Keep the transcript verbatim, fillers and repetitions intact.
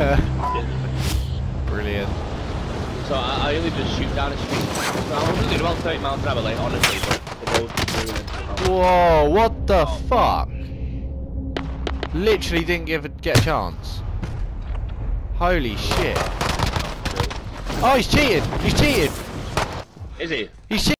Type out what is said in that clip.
Brilliant. So I, I only just shoot down a street. So I was doing about thirty miles an hour, like honestly, but the road was ruined. Whoa, what the fuck? Literally didn't give a, get a chance. Holy shit. Oh, he's cheated! He's cheated! Is he? He's cheated!